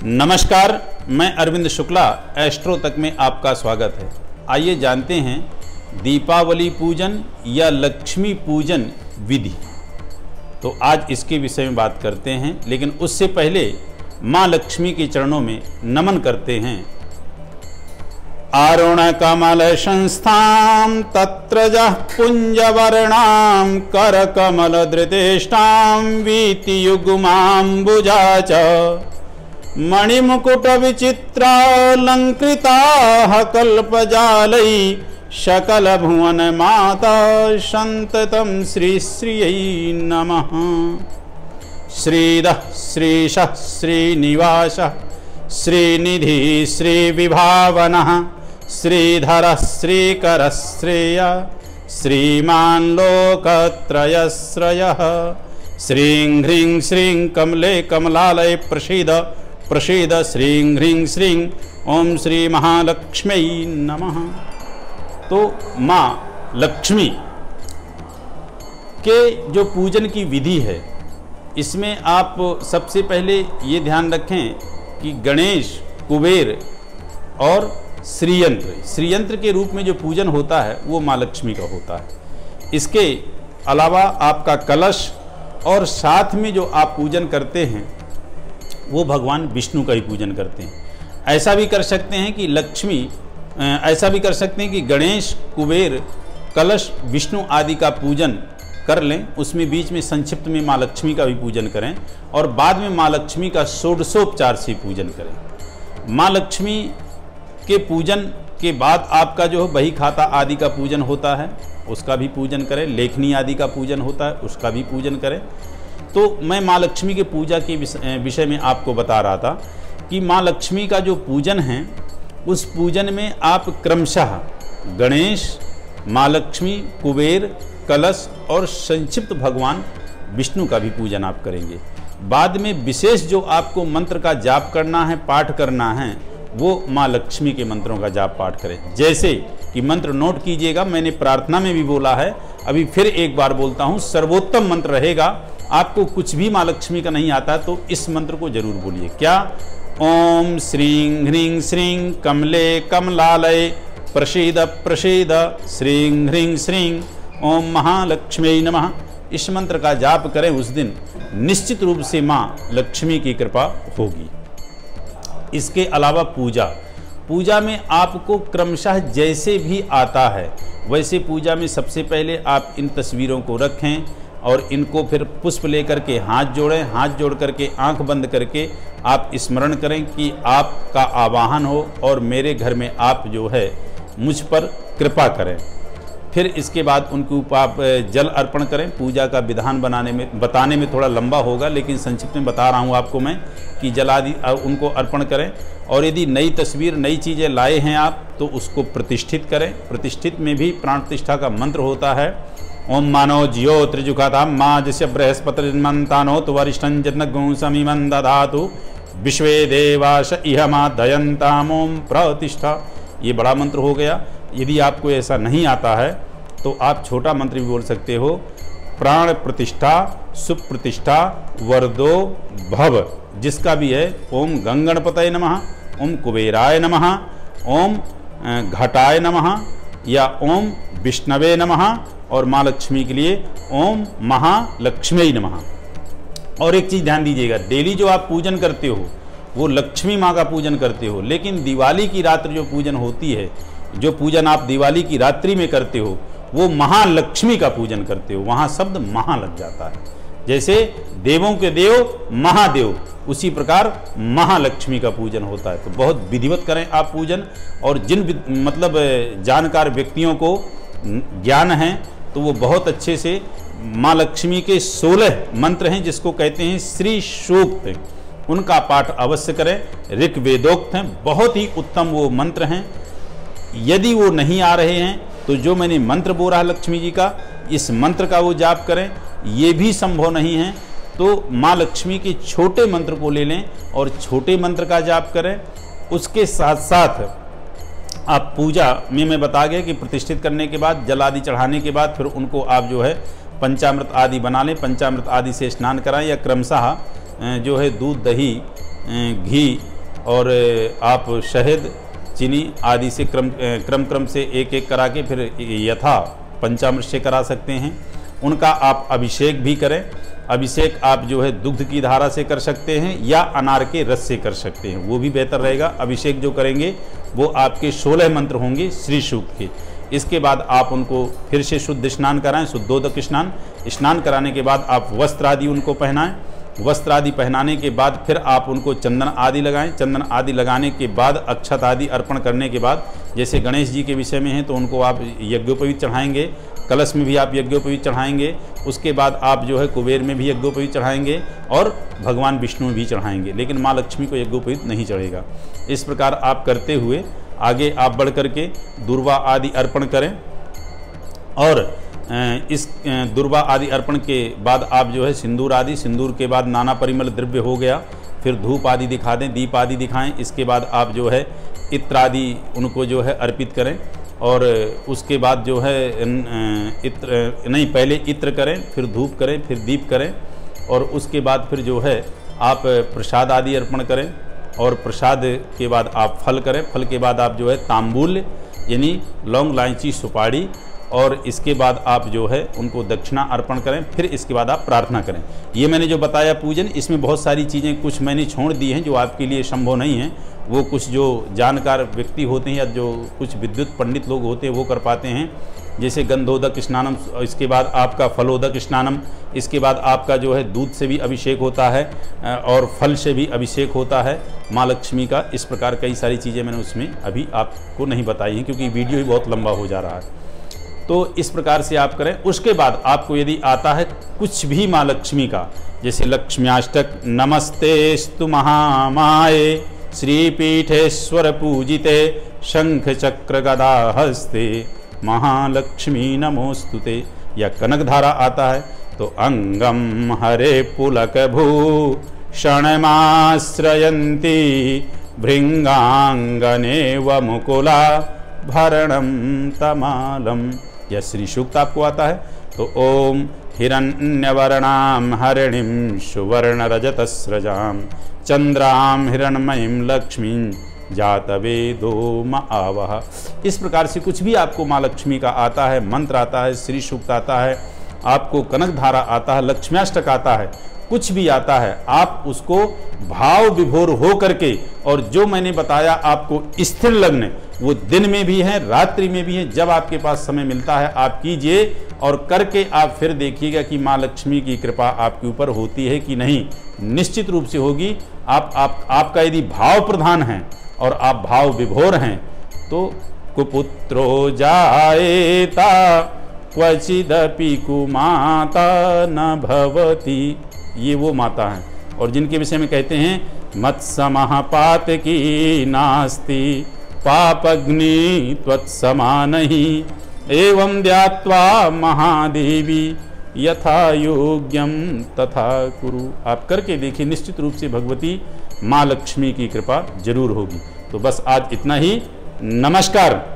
नमस्कार, मैं अरविंद शुक्ला, एस्ट्रो तक में आपका स्वागत है। आइए जानते हैं दीपावली पूजन या लक्ष्मी पूजन विधि। तो आज इसके विषय में बात करते हैं, लेकिन उससे पहले माँ लक्ष्मी के चरणों में नमन करते हैं। आरुण कमल संस्थां तत्र जः पुंजवर्णां कर कमल धृतेष्टां वीतियुग्माम्बुजा च मणिमुकुट विचित्रालंकृताः कल्पजालै सकल भुवन माता संततं श्री श्रियै नमः। श्रीदः श्रीशः श्रीनिवासः श्रीनिधि श्रीविभावनः श्रीधरः श्रीकरः श्रेय श्रीमान् लोकत्रयश्रयः। श्रीं ह्रीं श्रीं कमले कमलालय प्रसीद प्रसीद श्रीं ह्रीं श्रीं ओम श्री महालक्ष्मी नमः। तो माँ लक्ष्मी के जो पूजन की विधि है, इसमें आप सबसे पहले ये ध्यान रखें कि गणेश, कुबेर और श्रीयंत्र के रूप में जो पूजन होता है वो माँ लक्ष्मी का होता है। इसके अलावा आपका कलश और साथ में जो आप पूजन करते हैं वो भगवान विष्णु का ही पूजन करते हैं। ऐसा भी कर सकते हैं कि ऐसा भी कर सकते हैं कि गणेश, कुबेर, कलश, विष्णु आदि का पूजन कर लें, उसमें बीच में संक्षिप्त में माँ लक्ष्मी का भी पूजन करें और बाद में माँ लक्ष्मी का षोडशोपचार से पूजन करें। माँ लक्ष्मी के पूजन के बाद आपका जो बही खाता आदि का पूजन होता है उसका भी पूजन करें, लेखनी आदि का पूजन होता है उसका भी पूजन करें। तो मैं माँ लक्ष्मी के पूजा के विषय में आपको बता रहा था कि माँ लक्ष्मी का जो पूजन है उस पूजन में आप क्रमशः गणेश, माँ लक्ष्मी, कुबेर, कलश और संक्षिप्त भगवान विष्णु का भी पूजन आप करेंगे। बाद में विशेष जो आपको मंत्र का जाप करना है, पाठ करना है, वो माँ लक्ष्मी के मंत्रों का जाप पाठ करें। जैसे कि मंत्र नोट कीजिएगा, मैंने प्रार्थना में भी बोला है, अभी फिर एक बार बोलता हूँ, सर्वोत्तम मंत्र रहेगा। आपको कुछ भी माँ लक्ष्मी का नहीं आता तो इस मंत्र को जरूर बोलिए। क्या? ओम श्रीं ह्रीं श्रीं कमले कमलालय प्रसीद प्रसीद श्रीं ह्रीं श्रीं ओम महालक्ष्मी नमः। इस मंत्र का जाप करें, उस दिन निश्चित रूप से माँ लक्ष्मी की कृपा होगी। इसके अलावा पूजा में आपको क्रमशः जैसे भी आता है वैसे पूजा में सबसे पहले आप इन तस्वीरों को रखें और इनको फिर पुष्प लेकर के हाथ जोड़ें। हाथ जोड़ करके आंख बंद करके आप स्मरण करें कि आपका आवाहन हो और मेरे घर में आप जो है मुझ पर कृपा करें। फिर इसके बाद उनके ऊपर आप जल अर्पण करें। पूजा का विधान बताने में थोड़ा लंबा होगा, लेकिन संक्षिप्त में बता रहा हूँ आपको मैं कि जल आदि उनको अर्पण करें। और यदि नई तस्वीर, नई चीज़ें लाए हैं आप तो उसको प्रतिष्ठित करें। प्रतिष्ठित में भी प्राण प्रतिष्ठा का मंत्र होता है। ओम मानो ज्यो त्रिजुखाता माँ जस्य बृहस्पतिर्मन्तानो तो वरिष्ठं जन्नगुं समीमं दधातु विश्वे देवाश इह मादयन्ताम ओम प्रतिष्ठा। ये बड़ा मंत्र हो गया। यदि आपको ऐसा नहीं आता है तो आप छोटा मंत्र भी बोल सकते हो। प्राण प्रतिष्ठा, सुप्रतिष्ठा, वरदो भव, जिसका भी है। ओम गंगणपतये नमः, ओम कुबेराय नमः, ओम घटाय नमः या ओम विष्णवे नमः। और माँ लक्ष्मी के लिए ओम महालक्ष्मी नमः। और एक चीज़ ध्यान दीजिएगा, डेली जो आप पूजन करते हो वो लक्ष्मी माँ का पूजन करते हो, लेकिन दिवाली की रात्रि जो पूजन होती है, जो पूजन आप दिवाली की रात्रि में करते हो वो महालक्ष्मी का पूजन करते हो। वहाँ शब्द महा लग जाता है। जैसे देवों के देव महादेव, उसी प्रकार महालक्ष्मी का पूजन होता है। तो बहुत विधिवत करें आप पूजन। और जिन जानकार व्यक्तियों को ज्ञान है तो वो बहुत अच्छे से माँ लक्ष्मी के 16 मंत्र हैं जिसको कहते हैं श्री सूक्त, उनका पाठ अवश्य करें। ऋक वेदोक्त हैं, बहुत ही उत्तम वो मंत्र हैं। यदि वो नहीं आ रहे हैं तो जो मैंने मंत्र बोला है लक्ष्मी जी का, इस मंत्र का वो जाप करें। ये भी संभव नहीं है तो माँ लक्ष्मी के छोटे मंत्र को ले लें और छोटे मंत्र का जाप करें। उसके साथ साथ आप पूजा में मैं बता गया कि प्रतिष्ठित करने के बाद, जल आदि चढ़ाने के बाद फिर उनको आप जो है पंचामृत आदि बना लें। पंचामृत आदि से स्नान कराएं या क्रमशः जो है दूध, दही, घी और आप शहद, चीनी आदि से क्रम से एक एक करा के फिर यथा पंचामृत से करा सकते हैं। उनका आप अभिषेक भी करें। अभिषेक आप जो है दुग्ध की धारा से कर सकते हैं या अनार के रस से कर सकते हैं, वो भी बेहतर रहेगा। अभिषेक जो करेंगे वो आपके 16 मंत्र होंगे श्री सूक्त के। इसके बाद आप उनको फिर से शुद्ध स्नान कराएं, शुद्धोदक स्नान। स्नान कराने के बाद आप वस्त्र आदि उनको पहनाएं। वस्त्र आदि पहनाने के बाद फिर आप उनको चंदन आदि लगाएं। चंदन आदि लगाने के बाद अक्षत आदि अर्पण करने के बाद, जैसे गणेश जी के विषय में है तो उनको आप यज्ञोपवीत चढ़ाएंगे, कलश में भी आप यज्ञोपवीत चढ़ाएंगे। उसके बाद आप जो है कुबेर में भी यज्ञोपवीत चढ़ाएंगे और भगवान विष्णु में भी चढ़ाएंगे, लेकिन माँ लक्ष्मी को यज्ञोपवीत नहीं चढ़ेगा। इस प्रकार आप करते हुए आगे आप बढ़ करके दुर्वा आदि अर्पण करें। और इस दुर्वा आदि अर्पण के बाद आप जो है सिंदूर आदि, सिंदूर के बाद नाना परिमल द्रव्य हो गया, फिर धूप आदि दिखा दें, दीप आदि दिखाएं। इसके बाद आप जो है इत्र आदि उनको जो है अर्पित करें। और उसके बाद जो है इत्र नहीं, पहले इत्र करें, फिर धूप करें, फिर दीप करें। और उसके बाद फिर जो है आप प्रसाद आदि अर्पण करें। और प्रसाद के बाद आप फल करें। फल के बाद आप जो है तांबूल यानी लौंग, इलायची, सुपारी, और इसके बाद आप जो है उनको दक्षिणा अर्पण करें। फिर इसके बाद आप प्रार्थना करें। ये मैंने जो बताया पूजन, इसमें बहुत सारी चीज़ें कुछ मैंने छोड़ दी हैं जो आपके लिए संभव नहीं है। वो कुछ जो जानकार व्यक्ति होते हैं या जो कुछ विद्युत पंडित लोग होते हैं वो कर पाते हैं, जैसे गंधोदक स्नानम, इसके बाद आपका फलोदक स्नानम, इसके बाद आपका जो है दूध से भी अभिषेक होता है और फल से भी अभिषेक होता है माँ लक्ष्मी का। इस प्रकार कई सारी चीज़ें मैंने उसमें अभी आपको नहीं बताई हैं क्योंकि वीडियो ही बहुत लंबा हो जा रहा है। तो इस प्रकार से आप करें। उसके बाद आपको यदि आता है कुछ भी माँ लक्ष्मी का, जैसे लक्ष्म्याष्टक, नमस्तेस्तु महामाये श्रीपीठेश्वर पूजिते शंख चक्र गदा हस्ते महालक्ष्मी नमोस्तुते, या कनकधारा आता है तो अंगम हरे पुलक भूषणमाश्रयन्ती भृंगांगने व मुकुला भरणम तमालम, यह श्री सूक्त आपको आता है तो ओम हिरण्यवर्णाम हरिणीं सुवर्ण रजतस्रजाम चंद्राम हिरण्मयीं लक्ष्मीं जातवेदो म आवह। इस प्रकार से कुछ भी आपको माँ लक्ष्मी का आता है, मंत्र आता है, श्री सूक्त आता है, आपको कनकधारा आता है, लक्ष्म्याष्टक आता है, कुछ भी आता है, आप उसको भाव विभोर हो करके, और जो मैंने बताया आपको स्थिर लग्न, वो दिन में भी है, रात्रि में भी है, जब आपके पास समय मिलता है आप कीजिए और करके आप फिर देखिएगा कि माँ लक्ष्मी की कृपा आपके ऊपर होती है कि नहीं। निश्चित रूप से होगी। आपका यदि भाव प्रधान है और आप भाव विभोर हैं तो कुपुत्रो जायेता क्वचिदपि कुमाता न भवति, ये वो माता हैं और जिनके विषय में कहते हैं मत्समः पातकी नास्ति पापग्नि त्वत्समानहि एवं ध्यात्वा महादेवी यथा योग्यम तथा कुरु। आप करके देखिए, निश्चित रूप से भगवती माँ लक्ष्मी की कृपा जरूर होगी। तो बस आज इतना ही। नमस्कार।